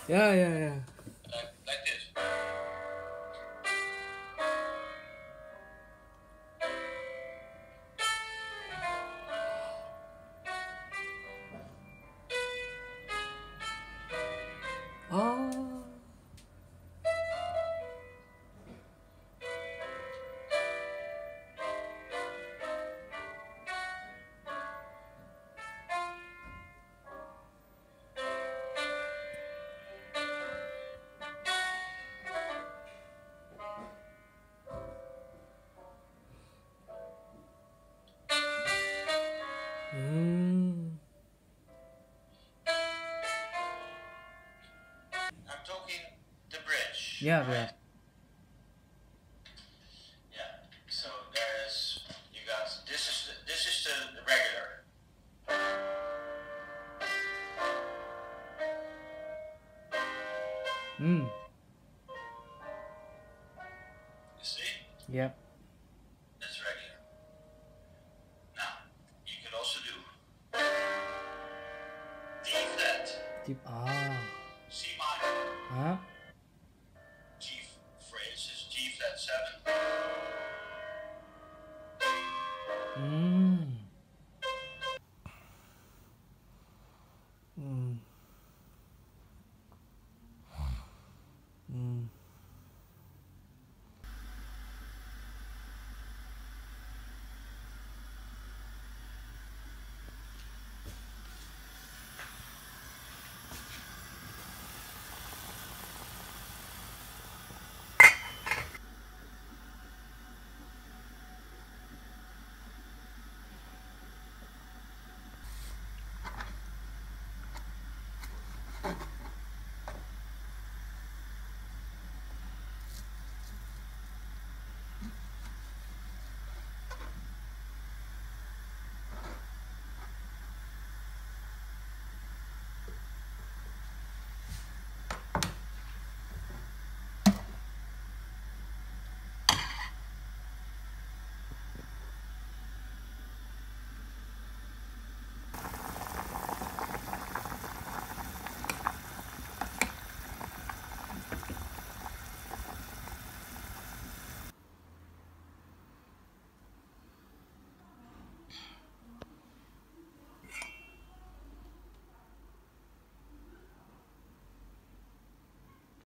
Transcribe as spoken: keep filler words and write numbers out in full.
Yeah, yeah, yeah. Like, like this. Ah. Mm. I'm talking the bridge, Yeah, yeah. right? Yeah. So there's you got this is the, this is the regular. Mm. You see? Yep. That's regular. Now you could also do D flat, Deep. Ah. C minor, Huh? G phrase is G flat seven, Mm.